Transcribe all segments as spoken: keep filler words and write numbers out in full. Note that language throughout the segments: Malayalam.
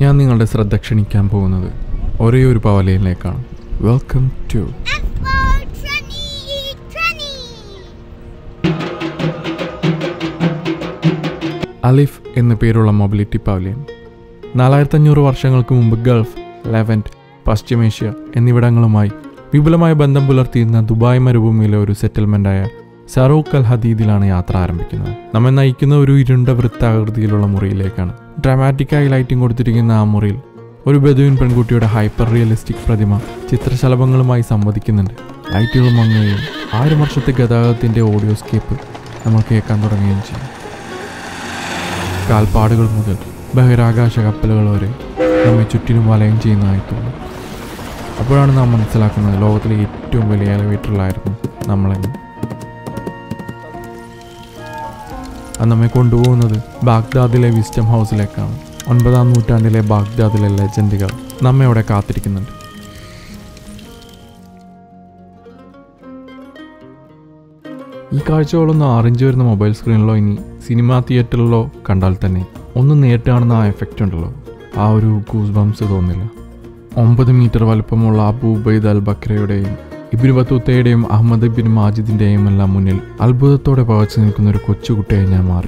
ഞാൻ നിങ്ങളുടെ ശ്രദ്ധ ക്ഷണിക്കാൻ പോകുന്നത് ഒരേ ഒരു പവലിയനിലേക്കാണ്. വെൽക്കം ടു അലിഫ് എന്ന പേരുള്ള മൊബിലിറ്റി പവലിയൻ. നാലായിരത്തി അഞ്ഞൂറ് വർഷങ്ങൾക്ക് മുമ്പ് ഗൾഫ്, ലെവന്റ്, പശ്ചിമേഷ്യ എന്നിവിടങ്ങളുമായി വിപുലമായ ബന്ധം പുലർത്തിയിരുന്ന ദുബായ് മരുഭൂമിയിലെ ഒരു സെറ്റിൽമെൻ്റായ സറൂഖ് അൽ ഹദീദിലാണ് യാത്ര ആരംഭിക്കുന്നത്. നമ്മെ നയിക്കുന്ന ഒരു ഇരുണ്ട വൃത്താകൃതിയിലുള്ള മുറിയിലേക്കാണ്. ഡ്രാമാറ്റിക്കായി ലൈറ്റിംഗ് കൊടുത്തിരിക്കുന്ന ആ മുറിയിൽ ഒരു ബദുവിൻ പെൺകുട്ടിയുടെ ഹൈപ്പർ റിയലിസ്റ്റിക് പ്രതിമ ചിത്രശലഭങ്ങളുമായി സംവദിക്കുന്നുണ്ട്. ലൈറ്റുകൾ മങ്ങുകയും ആയിരം വർഷത്തെ ഗതാഗതത്തിൻ്റെ ഓഡിയോസ്കേപ്പ് നമ്മൾ കേൾക്കാൻ തുടങ്ങുകയും ചെയ്യും. കാൽപ്പാടുകൾ മുതൽ ബഹിരാകാശ കപ്പലുകൾ വരെ നമ്മെ ചുറ്റിനും വലയം ചെയ്യുന്നതായി തോന്നും. അപ്പോഴാണ് നാം മനസ്സിലാക്കുന്നത് ലോകത്തിലെ ഏറ്റവും വലിയ എലവേറ്ററിലായിരുന്നു നമ്മളെന്ന്. അത് നമ്മെ കൊണ്ടുപോകുന്നത് ബാഗ്ദാദിലെ വിസ്റ്റം ഹൗസിലേക്കാണ്. ഒൻപതാം നൂറ്റാണ്ടിലെ ബാഗ്ദാദിലെ ലെജൻഡുകൾ നമ്മെ അവിടെ കാത്തിരിക്കുന്നുണ്ട്. ഈ കാഴ്ചകളൊന്നും ആറിഞ്ച് വരുന്ന മൊബൈൽ സ്ക്രീനിലോ ഇനി സിനിമാ തിയേറ്ററിലോ കണ്ടാൽ തന്നെ ഒന്നും നേരിട്ട് കാണുന്ന ആ എഫക്റ്റ് ഉണ്ടല്ലോ, ആ ഒരു ഗൂസ് ബംസ് തോന്നില്ല. ഒമ്പത് മീറ്റർ വലുപ്പമുള്ള അബൂ ഉബൈദ് അൽ ബക്രയുടെയും ഇബ്നു ബത്തൂത്തയുടെയും അഹമ്മദ് ഇബ്നു മാജിദിൻ്റെയും എല്ലാം മുന്നിൽ അത്ഭുതത്തോടെ പകച്ചു നിൽക്കുന്ന ഒരു കൊച്ചുകുട്ടിയായി ഞാൻ മാറി.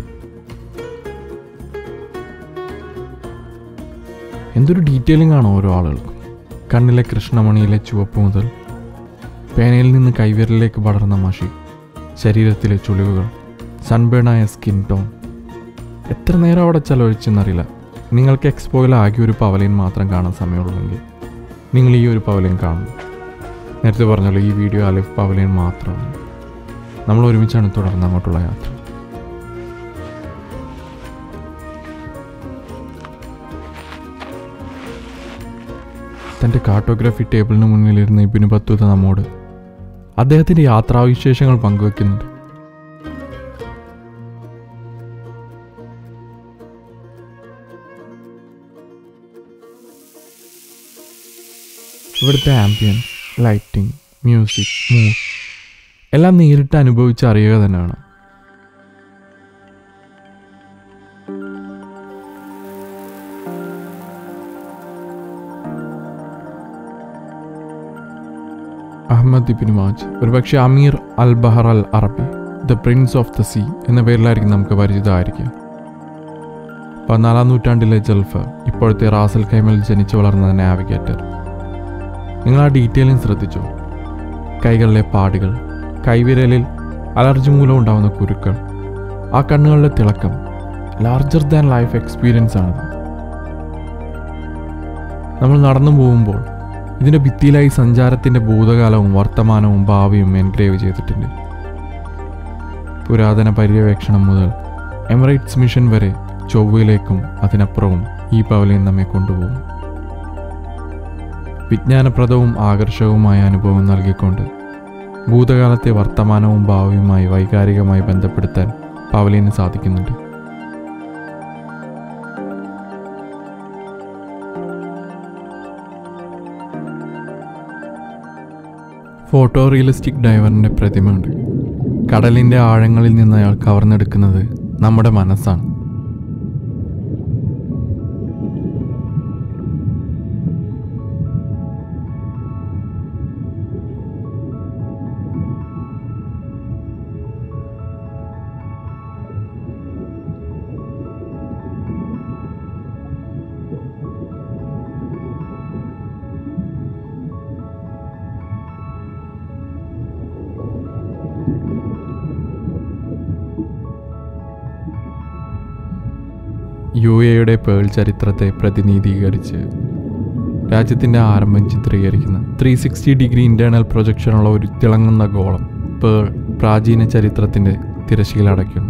എന്തൊരു ഡീറ്റെയിലിംഗ് ആണ് ഓരോ ആളുകൾക്കും. കണ്ണിലെ കൃഷ്ണമണിയിലെ ചുവപ്പ് മുതൽ പേനയിൽ നിന്ന് കൈവിരലിലേക്ക് പടർന്ന മഷി, ശരീരത്തിലെ ചുളിവുകൾ, സൺബേണായ സ്കിൻ ടോൺ. എത്ര നേരം അവിടെ ചെലവഴിച്ചെന്നറിയില്ല. നിങ്ങൾക്ക് എക്സ്പോയിൽ ആകെ ഒരു പവലിയൻ മാത്രം കാണാൻ സമയമുള്ളെങ്കിൽ നിങ്ങൾ ഈ ഒരു പവലിയൻ കാണുന്നു. നേരത്തെ പറഞ്ഞല്ലോ, ഈ വീഡിയോ അലിഫ് പവലിയൻ മാത്രമാണ്. നമ്മൾ ഒരുമിച്ചാണ് തുടർന്ന് അങ്ങോട്ടുള്ള യാത്ര. തൻ്റെ കാർട്ടോഗ്രാഫി ടേബിളിന് മുന്നിലിരുന്ന ഇബ്നു ബത്തൂത്ത നമ്മോട് അദ്ദേഹത്തിൻ്റെ യാത്രാവിശേഷങ്ങൾ പങ്കുവെക്കുന്നുണ്ട്. ഇവിടുത്തെ ആംബിയൻസ്, ലൈറ്റിംഗ്, മ്യൂസിക്, മൂഡ് എല്ലാം നേരിട്ട് അനുഭവിച്ച് അറിയുക തന്നെയാണ്. അഹമ്മദ് ഇബ്നു മാജിദ്, ഒരുപക്ഷെ അമീർ അൽ ബഹർ അൽ അറബി, the prince of the sea എന്ന പേരിലായിരിക്കും നമുക്ക് പരിചിതമായിരിക്കുക. പതിനാലാം നൂറ്റാണ്ടിലെ ജൽഫ്, ഇപ്പോഴത്തെ റാസൽ ഖൈമിൽ ജനിച്ചു വളർന്ന നാവിഗേറ്റർ. നിങ്ങൾ ആ ഡീറ്റെയിലിംഗ് ശ്രദ്ധിച്ചോ? കൈകളിലെ പാടുകൾ, കൈവിരലിൽ അലർജി മൂലം ഉണ്ടാകുന്ന കുരുക്കൾ, ആ കണ്ണുകളുടെ തിളക്കം, ലാർജർ ദാൻ ലൈഫ് എക്സ്പീരിയൻസ് ആണിത്. നമ്മൾ നടന്നു പോകുമ്പോൾ ഇതിൻ്റെ ഭിത്തിയിലായി സഞ്ചാരത്തിൻ്റെ ഭൂതകാലവും വർത്തമാനവും ഭാവിയും എൻഗ്രേവ് ചെയ്തിട്ടുണ്ട്. പുരാതന പര്യവേക്ഷണം മുതൽ എമിറേറ്റ്സ് മിഷൻ വരെ ചൊവ്വയിലേക്കും അതിനപ്പുറവും ഈ പവലിയൻ നമ്മെ കൊണ്ടുപോകും. വിജ്ഞാനപ്രദവും ആകർഷകവുമായ അനുഭവം നൽകിക്കൊണ്ട് ഭൂതകാലത്തെ വർത്തമാനവും ഭാവിയുമായി വൈകാരികമായി ബന്ധപ്പെടുത്താൻ പവലിയന് സാധിക്കുന്നുണ്ട്. ഫോട്ടോ റിയലിസ്റ്റിക് ഡൈവറിൻ്റെ പ്രതിമയുണ്ട്. കടലിൻ്റെ ആഴങ്ങളിൽ നിന്ന് അയാൾ കവർന്നെടുക്കുന്നത് നമ്മുടെ മനസ്സാണ്. യു എയുടെ പേൾ ചരിത്രത്തെ പ്രതിനിധീകരിച്ച് രാജ്യത്തിൻ്റെ ആരംഭം ചിത്രീകരിക്കുന്ന ത്രീ സിക്സ്റ്റി ഡിഗ്രി ഇൻറ്റേർണൽ പ്രൊജക്ഷനുള്ള ഒരു തിളങ്ങുന്ന ഗോളം പേൾ പ്രാചീന ചരിത്രത്തിൻ്റെ തിരശ്ശീല അടയ്ക്കുന്നു.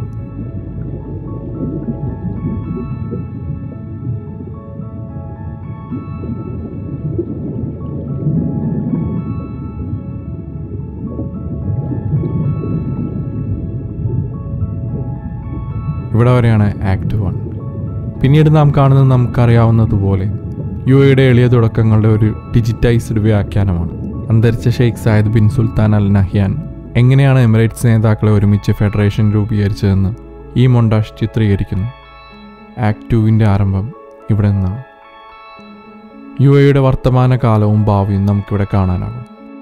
ഇവിടെ വരെയാണ് ആക്ട് വൺ. പിന്നീട് നാം കാണുന്നത് നമുക്കറിയാവുന്നതുപോലെ യു എയുടെ എളിയ തുടക്കങ്ങളുടെ ഒരു ഡിജിറ്റൈസ്ഡ് വ്യാഖ്യാനമാണ്. അന്തരിച്ച Sheikh Zayed bin Sultan Al Nahyan എങ്ങനെയാണ് എമിറേറ്റ്സ് നേതാക്കളെ ഒരുമിച്ച് ഫെഡറേഷൻ രൂപീകരിച്ചതെന്ന് ഈ മൊണ്ടാഷ് ചിത്രീകരിക്കുന്നു. ആക്ട് ടുവിൻ്റെ ആരംഭം ഇവിടെ നിന്നാണ്. യു എയുടെ വർത്തമാന കാലവും ഭാവിയും നമുക്കിവിടെ കാണാനാകും.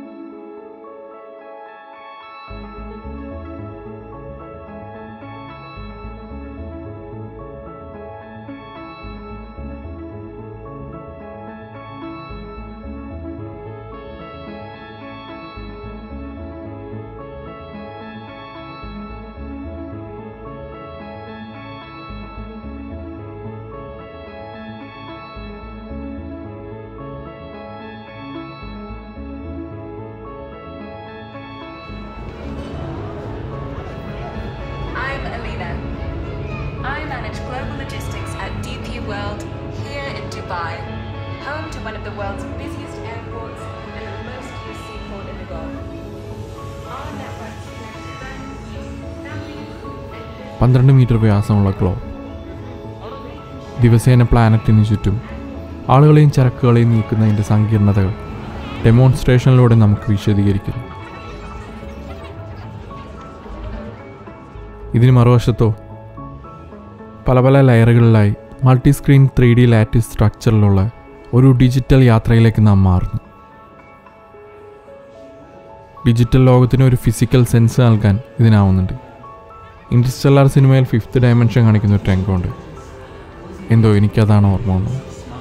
I manage global logistics at D P World here in Dubai, home to one of the world's busiest airports and the most used seaport in the Gulf. Our networks connect families, and പന്ത്രണ്ട് മീറ്റർ വ്യാസമുള്ള ക്ലോ ദിവസേന പ്ലാനറ്റിന് ചുറ്റും ആളുകളെയും ചരക്കുകളെയും നീക്കുന്നതിൻ്റെ സങ്കീർണതകൾ ഡെമോൺസ്ട്രേഷനിലൂടെ നമുക്ക് വിശദീകരിക്കുന്നു. ഇതിന് മറുവശത്തോ പല പല ലെയറുകളിലായി multi screen three D lattice സ്ട്രക്ചറിലുള്ള ഒരു ഡിജിറ്റൽ യാത്രയിലേക്ക് നാം മാറുന്നു. ഡിജിറ്റൽ ലോകത്തിന് ഒരു ഫിസിക്കൽ സെൻസ് നൽകാൻ ഇതിനാവുന്നുണ്ട്. ഇൻറ്റർസ്റ്റെല്ലാർ സിനിമയിൽ ഫിഫ്ത്ത് ഡയമെൻഷൻ കാണിക്കുന്ന ഒരു രംഗമുണ്ട്. എന്തോ എനിക്കതാണ് ഓർമ്മ വന്നത്.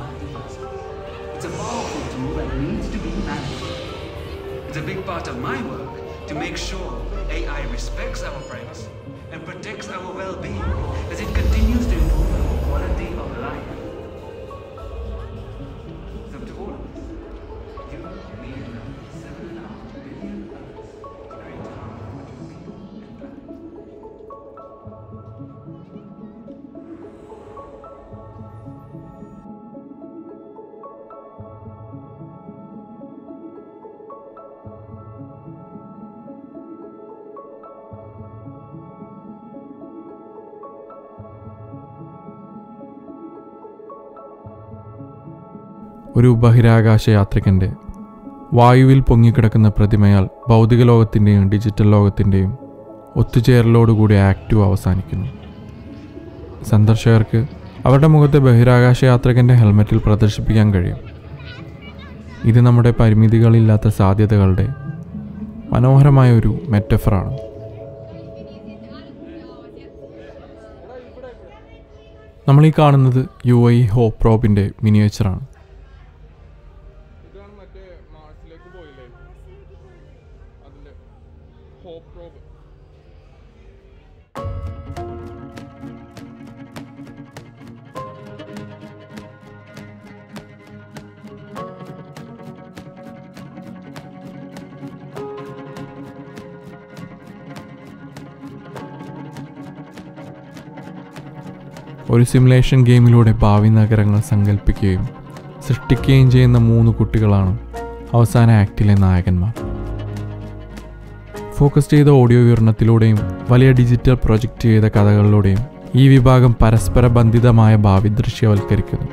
And protects our well-being as it continues to improve the quality of life. It's up to all of us. You, me, and seven and a half billion others to create a much people and planet. ഒരു ബഹിരാകാശ യാത്രികൻ്റെ വായുവിൽ പൊങ്ങിക്കിടക്കുന്ന പ്രതിമയാൽ ഭൗതിക ലോകത്തിൻ്റെയും ഡിജിറ്റൽ ലോകത്തിൻ്റെയും ഒത്തുചേരലോടുകൂടി ആക്റ്റീവ് അവസാനിക്കുന്നു. സന്ദർശകർക്ക് അവരുടെ മുഖത്തെ ബഹിരാകാശ യാത്രികൻ്റെ ഹെൽമെറ്റിൽ പ്രദർശിപ്പിക്കാൻ കഴിയും. ഇത് നമ്മുടെ പരിമിതികളില്ലാത്ത സാധ്യതകളുടെ മനോഹരമായ ഒരു മെറ്റഫറാണ്. നമ്മളീ കാണുന്നത് യു ഐ ഹോപ്പ് പ്രോബിൻ്റെ മിനിയേച്ചറാണ്. ഒരു സിമുലേഷൻ ഗെയിമിലൂടെ ഭാവി നഗരങ്ങൾ സങ്കല്പിക്കുകയും സൃഷ്ടിക്കുകയും ചെയ്യുന്ന മൂന്ന് കുട്ടികളാണ് അവസാന ആക്റ്റിലെ നായകന്മാർ. ഫോക്കസ് ചെയ്ത ഓഡിയോ വിവരണത്തിലൂടെയും വലിയ ഡിജിറ്റൽ പ്രൊജക്റ്റ് ചെയ്ത കഥകളിലൂടെയും ഈ വിഭാഗം പരസ്പര ബന്ധിതമായ ഭാവി ദൃശ്യവൽക്കരിക്കുന്നു.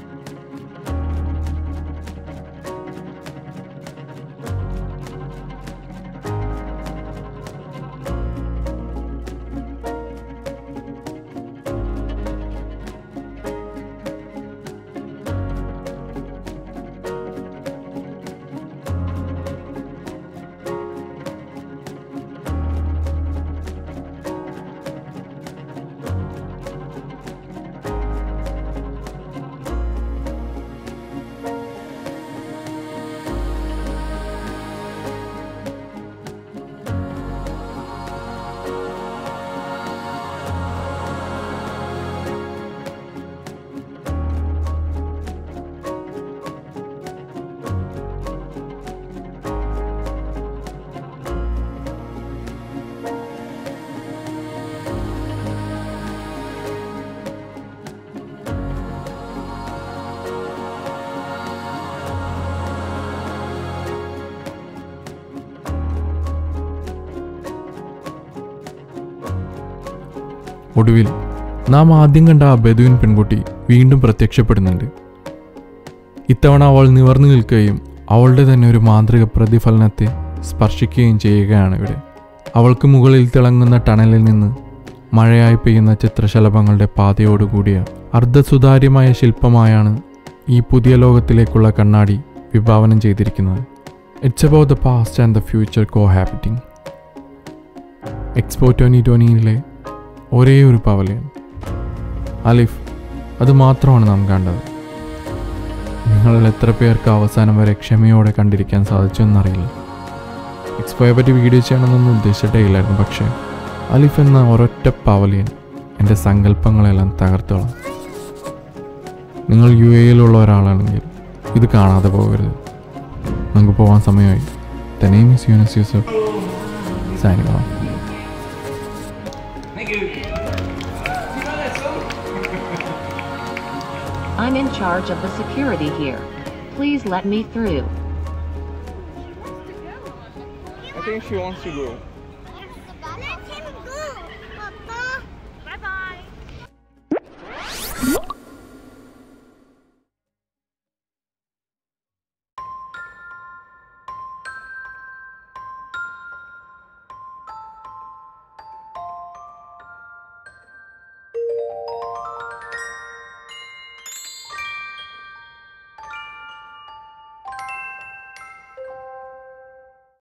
ഒടുവിൽ നാം ആദ്യം കണ്ട ആ ബദുവിൻ പെൺകുട്ടി വീണ്ടും പ്രത്യക്ഷപ്പെടുന്നുണ്ട്. ഇത്തവണ അവൾ നിവർന്നു നിൽക്കുകയും അവളുടെ തന്നെ ഒരു മാന്ത്രിക പ്രതിഫലനത്തെ സ്പർശിക്കുകയും ചെയ്യുകയാണ് ഇവിടെ. അവൾക്ക് മുകളിൽ തിളങ്ങുന്ന ടണലിൽ നിന്ന് മഴയായി പെയ്യുന്ന ചിത്രശലഭങ്ങളുടെ പാതയോടുകൂടിയ അർദ്ധസുതാര്യമായ ശില്പമായാണ് ഈ പുതിയ ലോകത്തിലേക്കുള്ള കണ്ണാടി വിഭാവനം ചെയ്തിരിക്കുന്നത്. It's about the past and the future cohabiting. Expo twenty ട്വൻ്റിയിലെ ഒരേ ഒരു പവലിയൻ അലിഫ്, അത് മാത്രമാണ് നാം കണ്ടത്. നിങ്ങളിൽ എത്ര പേർക്ക് അവസാനം വരെ ക്ഷമയോടെ കണ്ടിരിക്കാൻ സാധിച്ചു എന്നറിയില്ല. എക്സ്പോയെ പറ്റി വീഡിയോ ചെയ്യണമെന്നൊന്നും ഉദ്ദേശിച്ചിട്ടേ ഇല്ലായിരുന്നു. പക്ഷേ അലിഫ് എന്ന ഒരൊറ്റ പവലിയൻ എൻ്റെ സങ്കല്പങ്ങളെല്ലാം തകർത്തോളാം. നിങ്ങൾ യു എയിലുള്ള ഒരാളാണെങ്കിൽ ഇത് കാണാതെ പോകരുത്. നമുക്ക് പോകാൻ സമയമായി. The name is Younus Yousuf. Signing off. Thank you. I'm in charge of the security here. Please let me through. I think she wants to go.